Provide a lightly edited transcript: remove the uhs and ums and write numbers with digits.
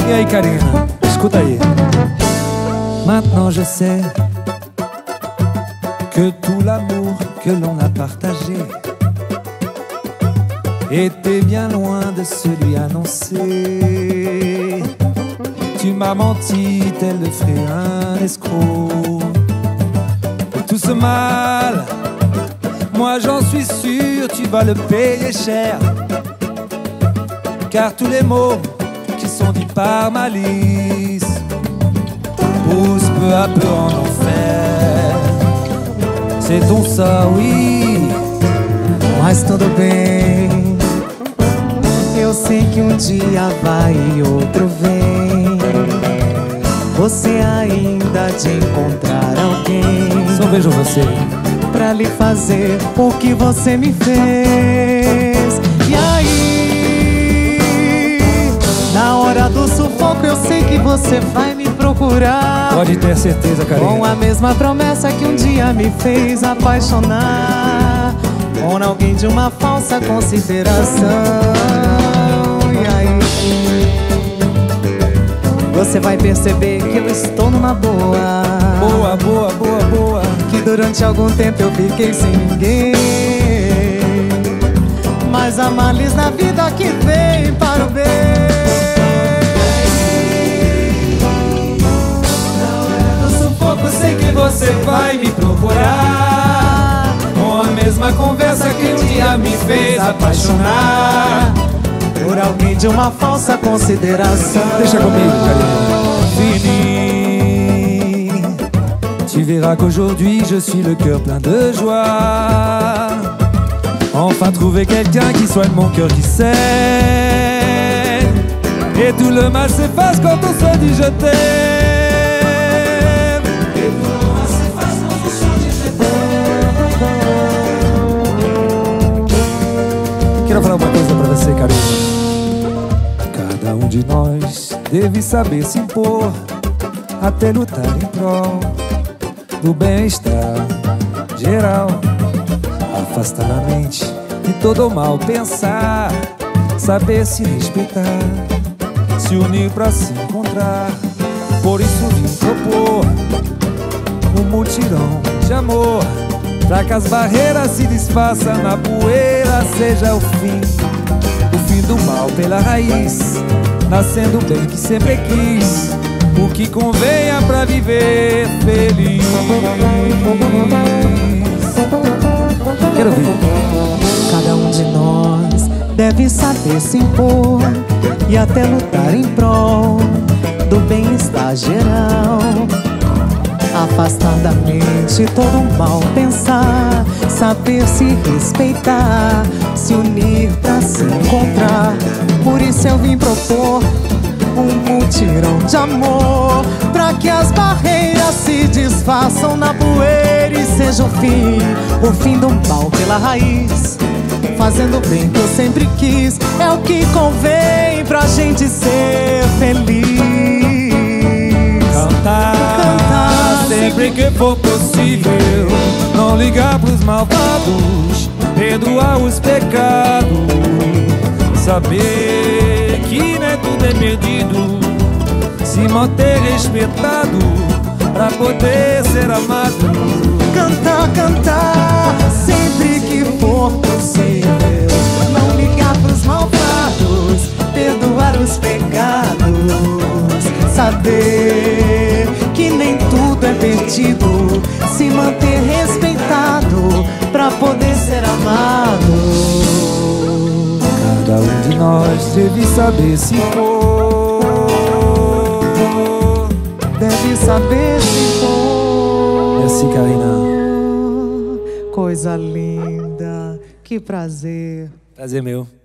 E aí, Karina, escuta aí. Maintenant je sais que tout l'amour que l'on a partagé était bien loin de celui annoncé. Tu m'as menti tel le ferait un escroc. Et tout ce mal, moi j'en suis sûr, tu vas le payer cher. Car tous les mots qui sont dits par malice poussent peu à peu en enfer. C'est ton sort, oui, mas tudo bem. Eu sei que um dia vai e outro vem. Você ainda de encontrar alguém. só vejo você Pra lhe fazer o que você me fez. E aí, na hora do sufoco, eu sei que você vai me procurar. Pode ter certeza, Karina. Com a mesma promessa que um dia me fez apaixonar por alguém de uma falsa consideração. E aí, você vai perceber que eu estou numa boa. Boa, boa, boa, boa. Que durante algum tempo eu fiquei sem ninguém. Mas há males na vida que vem para o bem. Eu sei que você vai me procurar com a mesma conversa que um dia me fez apaixonar por alguém de uma falsa considération. Deixa comigo, Karina. Fini. Tu verras qu'aujourd'hui je suis le cœur plein de joie. Enfin trouver quelqu'un qui soigne mon cœur qui saigne. Et tout le mal s'efface quand on se dit je t'aime. Quero falar uma coisa pra você, Karina. Cada um de nós deve saber se impor, até lutar em prol do bem-estar geral. Afastar a mente de todo o mal pensar, saber se respeitar, se unir pra se encontrar. Por isso vim propor um mutirão de amor, pra que as barreiras se desfaçam na poeira. Seja o fim do mal pela raiz, nascendo o bem que sempre quis, o que convenha pra viver feliz. Quero ver. Cada um de nós deve saber se impor e até lutar em prol do bem-estar geral. Afastar da mente todo o mal pensar, saber se respeitar, se unir pra se encontrar. Por isso eu vim propor um mutirão de amor, pra que as barreiras se desfaçam na poeira e seja o fim do mal pela raiz, fazendo o bem que eu sempre quis. É o que convém pra gente ser feliz. Cantar sempre que for possível, não ligar pros malvados, perdoar os pecados, saber que nem tudo é perdido, se manter respeitado pra poder ser amado. Cantar sempre que for possível, não ligar pros malvados, perdoar os pecados, saber que nem tudo é perdido, se manter respeitado pra poder ser amado. Cada um de nós deve saber se impor, deve saber se for. E assim, Karina. Coisa linda, que prazer. Prazer meu.